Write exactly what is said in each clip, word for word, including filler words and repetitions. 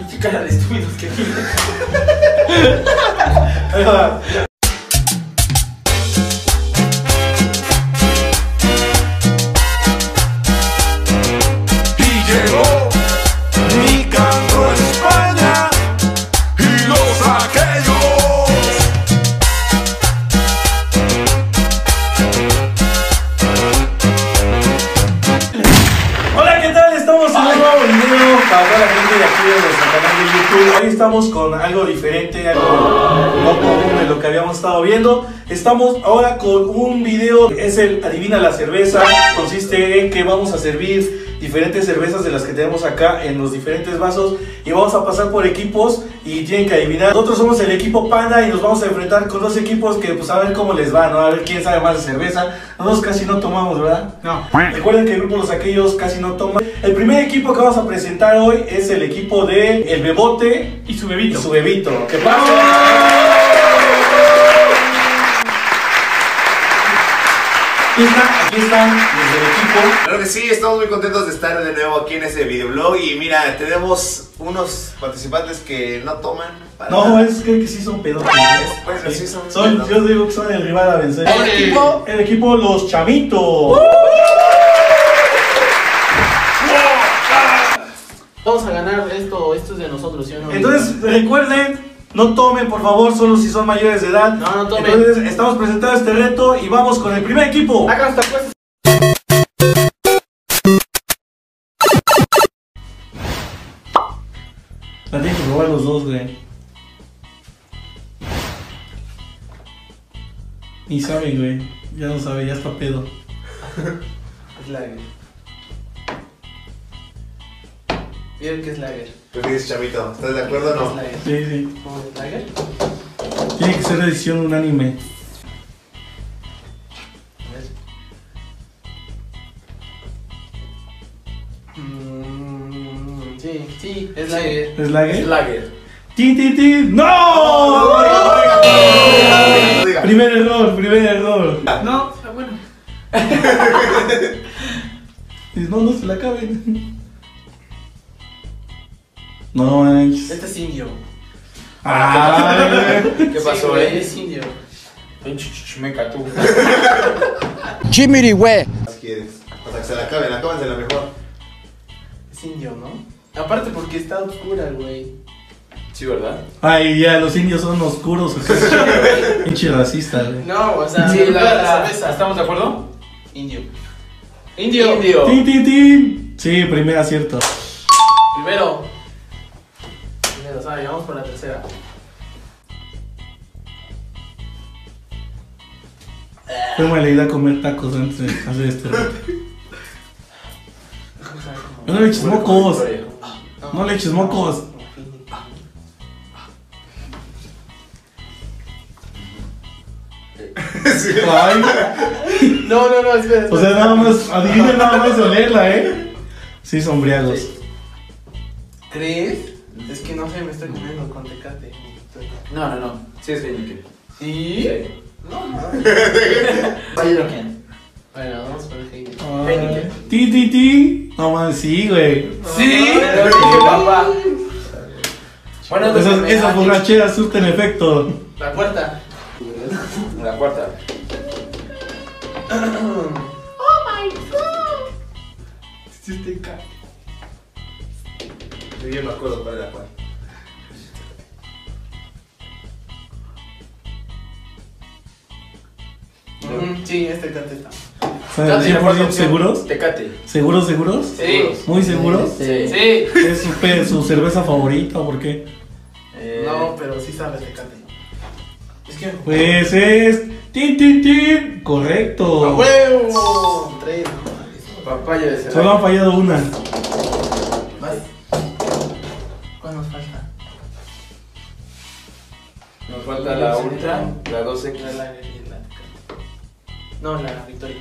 Pinche cara de estúpidos que tiene. Ahí va. Hoy estamos con algo diferente, algo no común de lo que habíamos estado viendo. Estamos ahora con un video, es el Adivina la Cerveza. Consiste en que vamos a servir diferentes cervezas de las que tenemos acá en los diferentes vasos y vamos a pasar por equipos y tienen que adivinar. Nosotros somos el equipo Panda y nos vamos a enfrentar con dos equipos que pues a ver cómo les va, ¿no? A ver quién sabe más de cerveza. Nosotros casi no tomamos, ¿verdad? No. Recuerden que el grupo Los Aquellos casi no toman. El primer equipo que vamos a presentar hoy es el equipo de El Bebote y su bebito. Y su bebito. ¿Qué pasa? Aquí están, aquí están desde el equipo. Claro que sí, estamos muy contentos de estar de nuevo aquí en ese videoblog. Y mira, tenemos unos participantes que no toman para No, nada. es que, que sí son pedotes. Bueno, sí son son pedotes. Yo digo que son el rival a vencer. El equipo- el equipo Los Chamitos. Vamos a ganar esto, esto es de nosotros, ¿sí o no? Entonces recuerden, no tomen por favor, solo si son mayores de edad. No, no tomen. Entonces estamos presentando este reto y vamos con el primer equipo. Hagan esta cosa. La tienen que probar los dos, güey. Ni saben, güey. Ya no sabe, ya está pedo. Es lager. ¿Vieron que es lager? ¿Tú qué dices, Chamito? ¿Estás de acuerdo o Es no? lager. Sí, sí. ¿Cómo es lager? Tiene que ser edición unánime. A ver. Mm, sí, sí, es lager. ¿Es lager? Es lager. ¡Tin, tin, tin! ¡No! No diga. Primer error, primer error. No, está bueno. No, no se la acaben. No manches. Este es indio. Ah, ¿Qué pasó, Sí, güey, eh? es indio. Pinche chichimeca tú. Jimmy, güey. ¿Qué quieres? Hasta que se la acaben, acábensela mejor. Es indio, ¿no? Aparte porque está oscura, güey. Sí, ¿verdad? Ay, ya, los indios son oscuros. Pinche racista, güey. No, o sea, Sí, me la, gusta la la- cerveza. ¿estamos de acuerdo? Indio. Indio. Indio. ¡Tin, tin, tin! Sí, primer acierto. Primero. Primero, ¿sabes? Vamos por la tercera. Fue mala idea comer tacos antes de hacer este reto. No le eches mocos. No le eches mocos. Sí. Ay. No, no, no, espera. O sea, nada más, adivinen nada más de olerla, ¿eh? Sí, sombriagos. ¿Crees? Es que no sé, me estoy comiendo con tecate. No, no, no. Sí es Heineken. ¿Sí? Sí. No, no. Heineken. Bueno, vamos por el Heineken. Ay. Ti, ti, ti. No mames, sí, güey. ¿Sí? Pero dije, papá. Bueno, Esas, pues, esas borracheras surten efecto. La cuarta. La cuarta. Sí, te cae. Sí, yo me acuerdo cuál era cuál. Ujú, sí, este tecate está. ¿Saben cien por ciento seguros? Tecate. ¿Seguros, seguros? Sí. ¿Muy seguros? Sí. Sí. ¿Es su, pe- su cerveza favorita o por qué? Eh, No, pero sí sabe tecate. Es que. Pues es... ¡Tin, tin, tin! Correcto. ¡A huevo! Tres, no. Papaya de cerveza. Solo han fallado una. Vas. ¿Cuál nos falta? Nos falta la Ultra, la dos X. La lager y la tecate. No, la Victoria.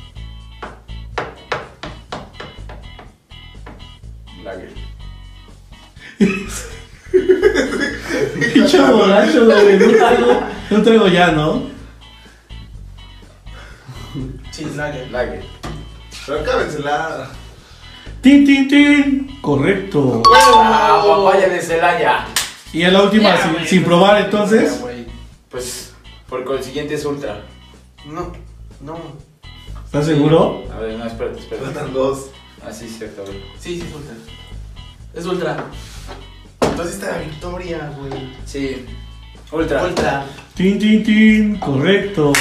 Lager. Pinche borracho, güey. No traigo, no traigo ya, ¿no? Sí, lager. Lager. Pero acábensela. Tin, tin, tin. Correcto. Ah, papaya de Celaya. Y en la última, Ya, sin, güey. sin probar entonces. Ya, güey. Pues, por consiguiente es ultra. No, no. ¿Estás seguro? A ver, no, espérate, espérate. Faltan dos. Ah, sí, cierto, güey. Sí, sí, es ultra. Es ultra. Entonces está la victoria, güey. Sí, ultra. Ultra. Tin, tin, tin. Correcto.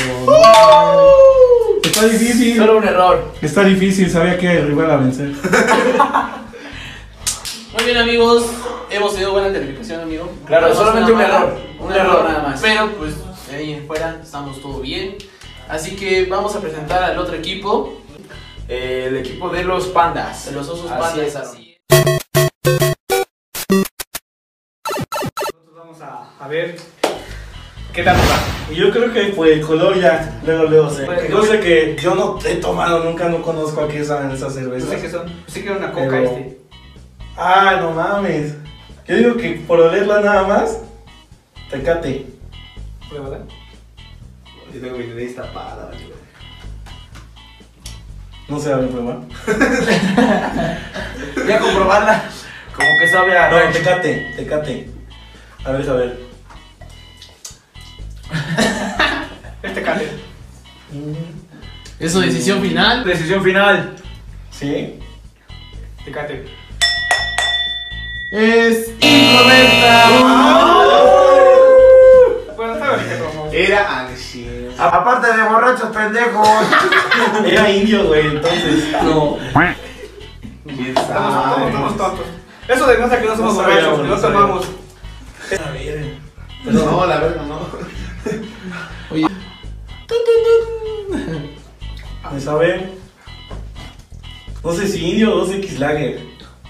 Está difícil. Solo un error. Está difícil, sabía que el rival a vencer. Muy bien, amigos. Hemos tenido buena calificación, amigo. Claro, Tenemos solamente una un mala, error. Un, Un error error nada nada más. más. Pero, pues, de ahí en fuera estamos todo bien. Así que vamos a presentar al otro equipo. Eh, el equipo de los pandas. De los osos Así pandas. es, Aaron. Así Nosotros vamos a, a ver qué tal nos va. Y yo creo que por el color ya, luego, luego sé. Pues, Yo sé que yo no he tomado nunca, no conozco a qué saben esas No cervezas. sé qué son. Sé que era una coca Pero- este. Ah, no mames. Yo digo que por olerla nada más, Tecate. Pruébala. Y luego viene destapada, güey. No se sabe probar. Ya comprobarla. Como que sabe a No, ranch. Tecate, Tecate. A ver, a ver. Este cate. Es su decisión final. Decisión final. ¿Sí? Tecate. Es incorrecta. Bueno, está bien que tomamos. Era Anshir. Aparte de borrachos pendejos. Era indio, güey, entonces. No. ¿Quién Estamos, sabe? estamos tontos. Eso demuestra que no somos No borrachos, sabíamos, que no no tomamos. A ver. No, la verdad no. ¿Me sabe? No sé si indio o dos equis Lager.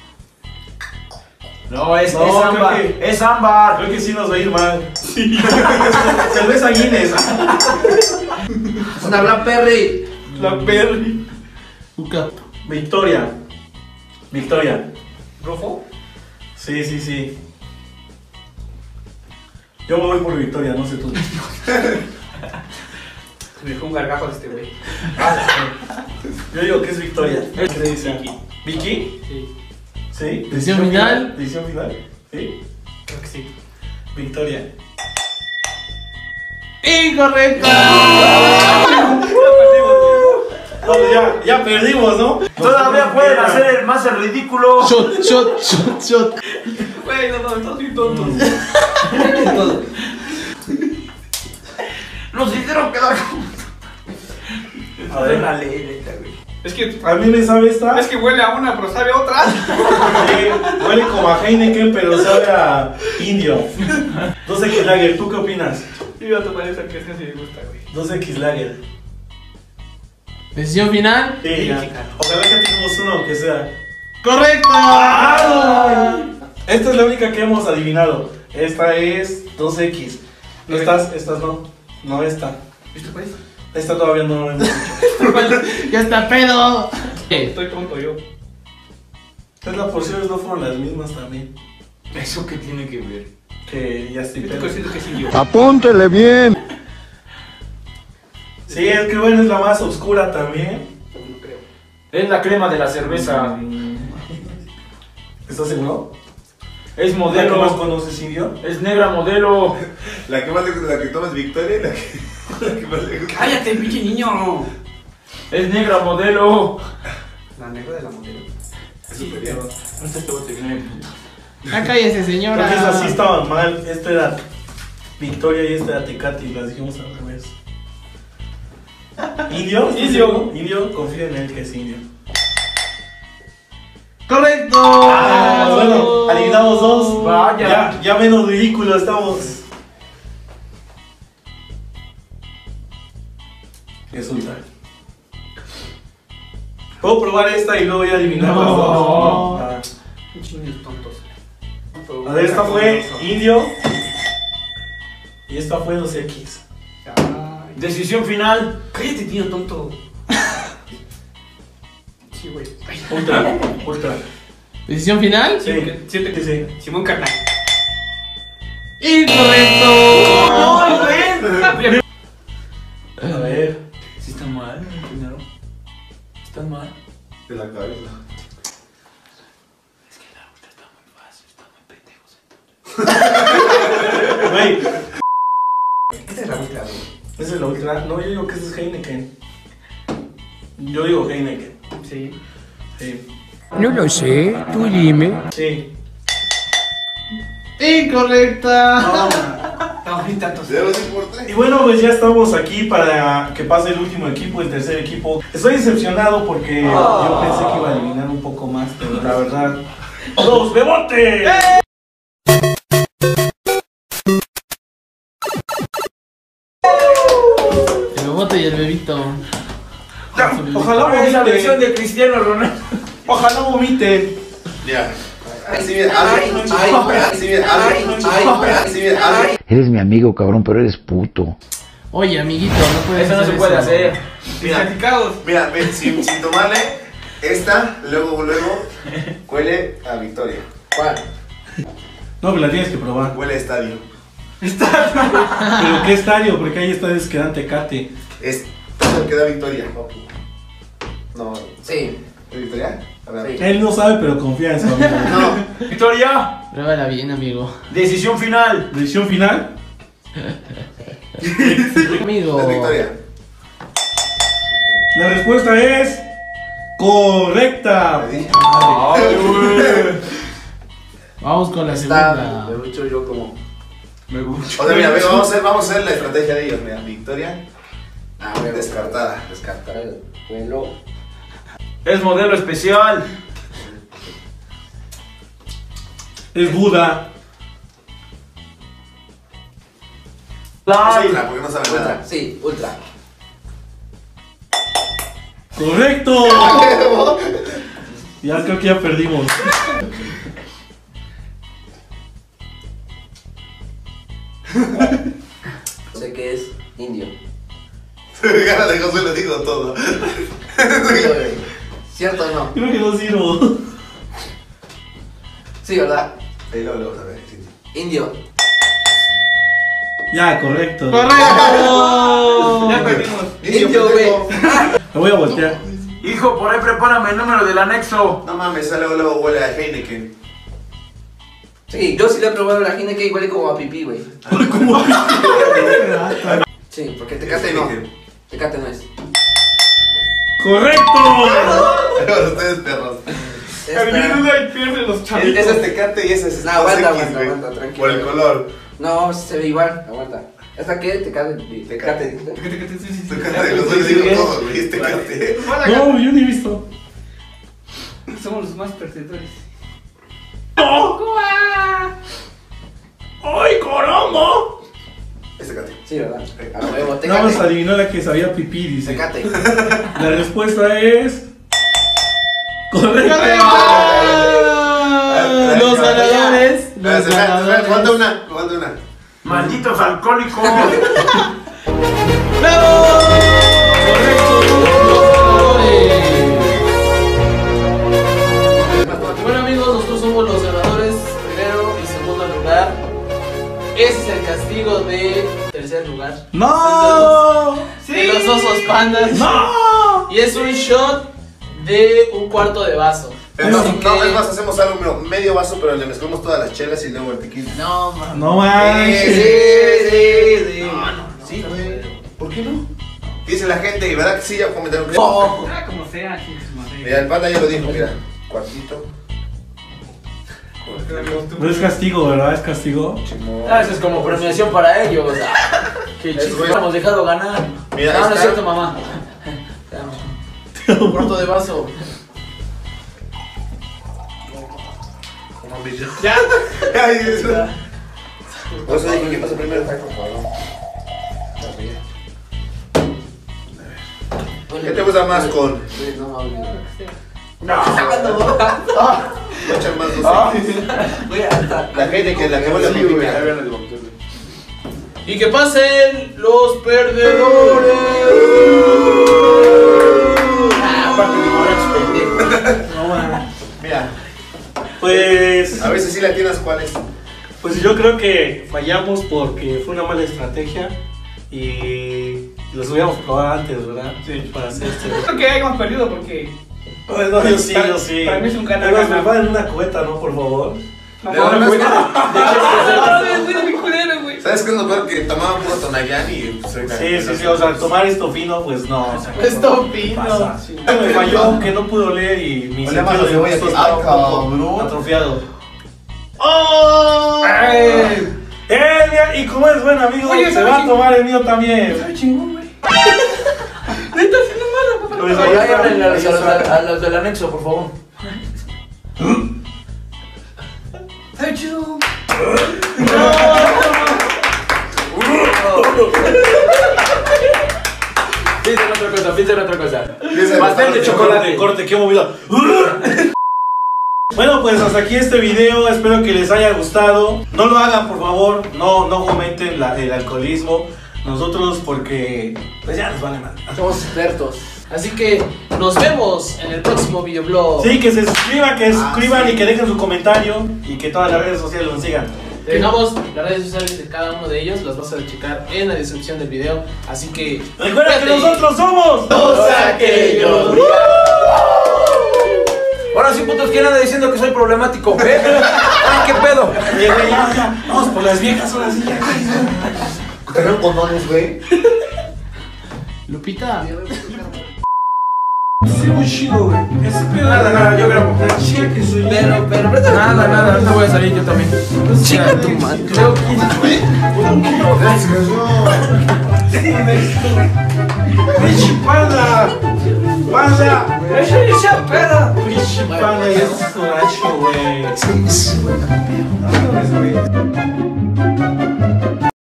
No, es, No, es creo ámbar. que- Es ámbar. Creo que sí nos va a ir mal. Cerveza Guinness. Es una Blackberry. La Berry. Uca. Victoria. Victoria. ¿Rofo? Sí, sí, sí. Yo me voy por Victoria, no sé tú. Me dejó un gargajo de este güey. Yo digo que es Victoria. ¿Qué le dice? Vicky. ¿Vicky? Sí, ¿Sí? Decisión final. ¿Decisión final? ¿Sí? creo que sí. Victoria. Incorrecta. No, ya, ya perdimos, ¿no? Todavía pueden hacer el más el ridículo. Shot, shot, shot, shot. Güey, no, no, estamos bien tontos. Nos hicieron quedar como. A ver. Una ley, neta, güey. Es que, A mí me sabe esta. es que huele a una, pero sabe a otra. Sí, huele como a Heineken, pero sabe a indio. dos equis Lager, ¿tú qué opinas? Y yo te parece que ese sí me gusta, güey. dos equis Lager. Decisión final. Sí, ya. Ojalá que tengamos uno, aunque sea. Correcto. Esta es la única que hemos adivinado. Esta es dos equis. Estas, estas no. No esta. ¿Viste, pues? Esta todavía no lo hemos hecho. Ya está pedo. Estoy tonto yo. Estas las porciones no fueron las mismas también. ¿Eso qué tiene que ver? Que ya estoy Yo pedo. estoy diciendo que sí yo. Apúntele bien. Sí, es que bueno, es la más oscura también. No creo. Es la crema de la cerveza. ¿Estás seguro? Es ¿La que más modelo. conoces, indio? Es negra modelo. La que más le gusta, la que tomas Victoria y la que, la que más le gusta. ¡Cállate, pinche niño! Es negra modelo. La negra de la modelo. Es superior. Ahorita te voy a terminar. Ya cállese, señora. Porque esas sí estaban mal. Esta era Victoria y esta era Tecate y las dijimos al revés. ¿Indio? ¿Estás Indio. seguro? Indio, confía en él que es indio. Correcto. Ah, bueno, adivinamos dos. Vaya. Ya, ya menos ridículo estamos. Resulta. Puedo probar esta y luego ya adivinar las No. dos. Ah. Pinche niños tontos. A ver, esta fue indio. Y esta fue dos equis. Ay, Decisión final. cállate, niño tonto. Sí, güey. Ay, Ultra, ultra. Decisión final. Sí, Siente que sí. Simón Carnal. Incorrecto. Ay, A ver. Si están mal, primero. Están mal. De la cabeza. Esa es la ultra. No, yo digo que esa es Heineken. Yo digo Heineken. Sí. Sí. No lo sé, tú dime. Sí. Incorrecta. No. Estamos bien tantos. Debemos ir por tres. Y bueno, pues ya estamos aquí para que pase el último equipo, el tercer equipo. Estoy decepcionado porque yo pensé que iba a eliminar un poco más, pero la verdad... ¡Dos Bebote! El bebote y el bebito. Ojalá Esa versión vomite. de Cristiano Ronaldo. Ojalá vomite. Ya. Así mira, ay, ay, así mira, ay, ay, así mira, ay. Eres mi amigo, cabrón, pero eres puto. Oye, amiguito, no puedes Eso no hacer se puede eso. hacer. Mira, Certificados. mira, ve, sin, sin tomarle, esta, luego, luego, huele a Victoria. ¿Cuál? No, pero la tienes que probar. Huele a estadio. ¿Pero qué estadio? Porque hay estadios que dan Tecate. Es lo que da Victoria. No, Sí. ¿es Victoria? A ver. Sí. Él no sabe, pero confía en su amigo. No, Victoria, Pruébala bien, amigo. decisión final. Decisión final. Amigo. es Victoria. La respuesta es... correcta. Te dije. Vamos con la segunda. Me mucho yo como. Me gusta. O sea, mira, ve, vamos a hacer, vamos a hacer la estrategia de ellos. Mira, Victoria, Ah, bueno, descartada. descartar el vuelo. Es modelo especial. Es Buda. Es Live. ultra, porque no sabe Ultra, nada. sí, ultra. ¡Correcto! Ya creo que ya perdimos. Sé que es indio. Cara de José le digo todo. Indio, güey. ¿Cierto o no? Creo que no sirvo. Sí, ¿verdad? Ahí luego lo vamos a ver. Sí. Indio. Ya, correcto. Ya perdimos. Indio, güey. Me voy a voltear. Hijo, por ahí prepárame el número del anexo. No mames, esa luego, luego huele a Heineken. Sí, yo sí le he probado la gine que huele como a pipí, güey. Sí, porque Tecate no. Tecate no es. ¡Correcto! Pero ustedes perros. Alguien duda y pierde los Es- chavitos. Ese es Tecate y ese es No, aguanta, dos X, aguanta, güey. aguanta, tranquilo. Por el color. No, se ve igual, aguanta. ¿Esta qué? Tecate. Tecate. Tecate de José le digo todo, güey. Es Tecate. No, yo ni he visto. Somos los más perdedores. ¡Ay, caramba! Es Tecate. Sí, ¿verdad? A huevo, Nada más Tecate. adivinó la que sabía pipí, dice. Tecate. La respuesta es... ¡correcto! Los ganadores. Los Aguanta ganadores. una, aguanta una. Malditos alcohólicos. ¡Bravo! Correcto. Los ganadores. Bueno, amigos, nosotros somos los ganadores. Primero y segundo lugar. Ese es el castigo de tercer lugar. ¡No! De los osos pandas. ¡No! Y es un shot de un cuarto de vaso. Es más, Así no, que- es más, hacemos algo, mira, medio vaso, pero le mezclamos todas las chelas y luego el tequila. No, man. No manches. sí, sí. Sí, güey. ¿Por qué no? Dice la gente, y verdad que sí, ya comentaron que Oh. Ah, como sea, sí, su madre. Mira, el panda ya lo dijo, mira. Cuartito. No es castigo, ¿verdad? Es castigo. Chimón. Ah, eso es como premiación para ellos. Qué Es chido. bueno. Hemos dejado ganar. Mira, no, ahí no es está. cierto, mamá. Un cuarto de vaso. Como video. Ya. Ay, eso. Por eso dije que pasa primero. Por favor. ¿Qué te gusta más con? No, no, no. No. Echan más dos Ah. X. Güey, hasta. La gente que la que huele a Sí, güey, pipián. ahí viene el doctor. Y que pasen los perdedores. Ah, aparte de borracho, pendejo. No manches. Mira, Pues... a veces sí la tienes cuál es. Pues yo creo que fallamos porque fue una mala estrategia y los hubiéramos probado antes, ¿verdad? Sí. Para hacer este... Creo que hayamos perdido porque. No, yo sí, yo sí. Para mí es un ganar, Además, me ganar. van en una cubeta, ¿no? Por favor. No, Le dan no, más- güey. No, güey, güey, mi culero, güey. ¿Sabes qué es lo peor? Que tomaba puro Tonayán y pues ahorita- Sí, sí, sí, o sea, tomar esto fino, pues no. Esto fino. Pasa. Me falló que no pudo leer y mi Olé más sentido lo de que voy gusto aquí. estaba Ah, un poco cabrón. atrofiado. ¡Oh! ¡Eh! ¡Eh! Y como es buen amigo, Oye, se ¿sabe va a ching- tomar el mío también. Sabe chingón, güey. Pues ahí Oye, está, háblenle a los, ahí a los- está. a los del anexo, por favor. Sabe chido. Pídele otra cosa, pídele otra cosa. Empieza el- Pastel de chocolate. Corte, corte, qué movido. Bueno, pues hasta aquí este video, espero que les haya gustado. No lo hagan, por favor, no, no fomenten la- el alcoholismo. Nosotros porque pues ya nos vale mal. Somos expertos. Así que nos vemos en el próximo videoblog. Sí, que se suscriban, que se suscriban sí. y que dejen su comentario y que todas las redes sociales nos sigan. Dejamos las redes sociales de cada uno de ellos, las vas a checar en la descripción del video. Así que Recuerda que cuídate. nosotros somos Todos aquellos. Ahora sí, putos, ¿quién anda diciendo que soy problemático? ¿Eh? Ay, ¿qué pedo? Oye, güey, ya, ya, vamos por las viejas ahora sí. Ya. ¿Tenían condones, güey? Lupita. Sí, muy chido, güey. Ese pedo. Nada, nada, yo grabo. Chica que soy. Pero, pero, pero. Nada, nada, ahorita voy a salir yo también. Chinga tu madre. Creo que... ¡Pinche panda! ¡Panda! Esa perra. ¡Pinche panda! Es tu gacho, güey. Sí, sí, güey. No, no, güey.